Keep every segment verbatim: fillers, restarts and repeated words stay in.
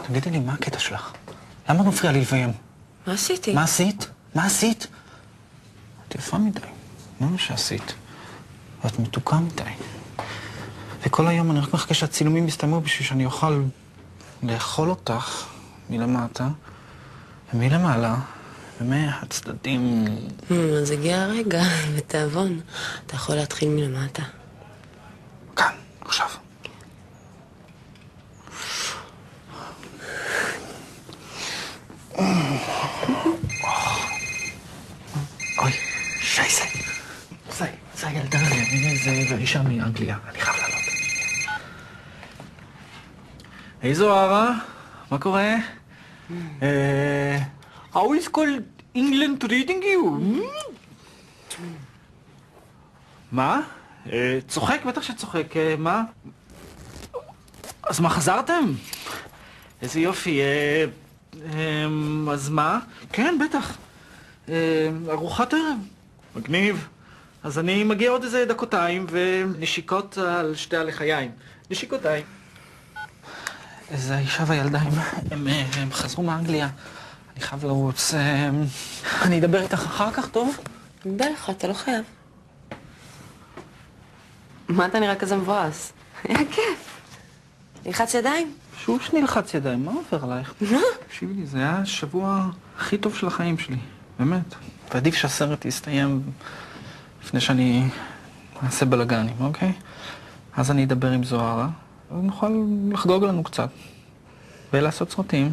תגידי לי, מה הקטע שלך? למה את מפריעה לי לביים? מה עשיתי? מה עשית? מה עשית? את יפה מדי. מה מה שעשית? ואת מתוקה מדי. וכל היום אני רק מחכה שהצילומים יסתיימו בשביל שאני אוכל לאכול אותך מלמטה ומלמעלה ומהצדדים. אז הגיע הרגע, בתיאבון. אתה יכול להתחיל מלמטה. כאן, עכשיו. אוי, שייסה. זה, זה הילדה, זה אישה מאנגליה, אני חייב לעלות. היי זוהרה, מה קורה? How is called England treating you? מה? צוחק? בטח שצוחק. מה? אז מה, חזרתם? איזה יופי. אז מה? כן, בטח. ארוחת ערב. מגניב. אז אני מגיע עוד איזה דקותיים ונשיקות על שתי הלחיים. נשיקותיים. איזה אישה וילדה, הם, הם חזרו מאנגליה. אני חייב לרוץ. אני אדבר איתך אחר כך, טוב? בא לך, אתה לא חייב. מה אתה נראה כזה מבואס? היה כיף. נלחץ ידיים? שוב שנלחץ ידיים, מה עובר עלייך? מה? תקשיבי לי, זה היה השבוע הכי טוב של החיים שלי, באמת. ועדיף שהסרט יסתיים לפני שאני אעשה בלגנים, אוקיי? אז אני אדבר עם זוהרה, ונוכל לחגוג לנו קצת, ולעשות סרטים.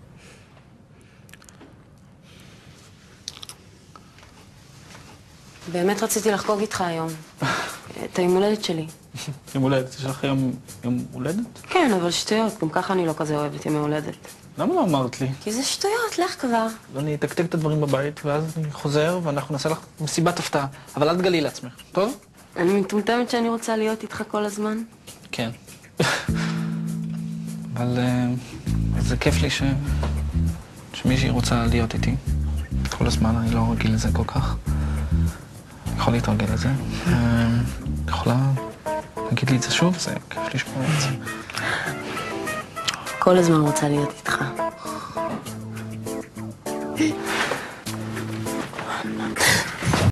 באמת רציתי לחגוג איתך היום. את היום הולדת שלי. יום הולדת? יש לך יום, יום הולדת? כן, אבל שטויות. גם ככה אני לא כזה אוהבת ימי הולדת. למה לא אמרת לי? כי זה שטויות, לך כבר. אני אתקתק את הדברים בבית, ואז אני חוזר, ואנחנו נעשה לך מסיבת הפתעה. אבל אל תגלי לעצמך, טוב? אני מטומטמת שאני רוצה להיות איתך כל הזמן. כן. אבל זה כיף לי ש... שמישהי רוצה להיות איתי. כל הזמן, אני לא רגיל לזה כל כך. אני יכול להתרגל לזה. את יכולה להגיד לי את זה שוב? זה כיף לשמוע את זה. כל הזמן רוצה להיות איתך.